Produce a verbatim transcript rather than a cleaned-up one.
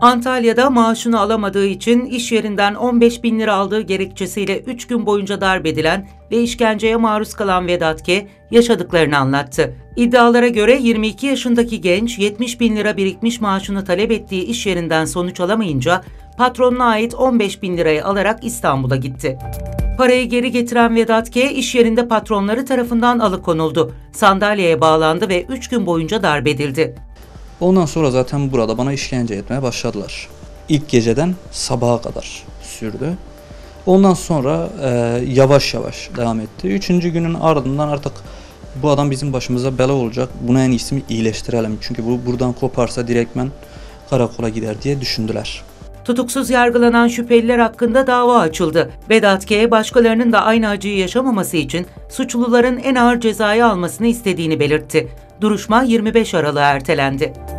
Antalya'da maaşını alamadığı için iş yerinden on beş bin lira aldığı gerekçesiyle üç gün boyunca darp edilen ve işkenceye maruz kalan Vedat K. yaşadıklarını anlattı. İddialara göre yirmi iki yaşındaki genç yetmiş bin lira birikmiş maaşını talep ettiği iş yerinden sonuç alamayınca patronuna ait on beş bin lirayı alarak İstanbul'a gitti. Parayı geri getiren Vedat K. iş yerinde patronları tarafından alıkonuldu. Sandalyeye bağlandı ve üç gün boyunca darp edildi. Ondan sonra zaten burada bana işkence etmeye başladılar. İlk geceden sabaha kadar sürdü. Ondan sonra e, yavaş yavaş devam etti. Üçüncü günün ardından artık bu adam bizim başımıza bela olacak. Buna en iyisi mi iyileştirelim. Çünkü bu buradan koparsa direktmen karakola gider diye düşündüler. Tutuksuz yargılanan şüpheliler hakkında dava açıldı. Vedat K. başkalarının da aynı acıyı yaşamaması için suçluların en ağır cezayı almasını istediğini belirtti. Duruşma yirmi beş Aralık'a ertelendi.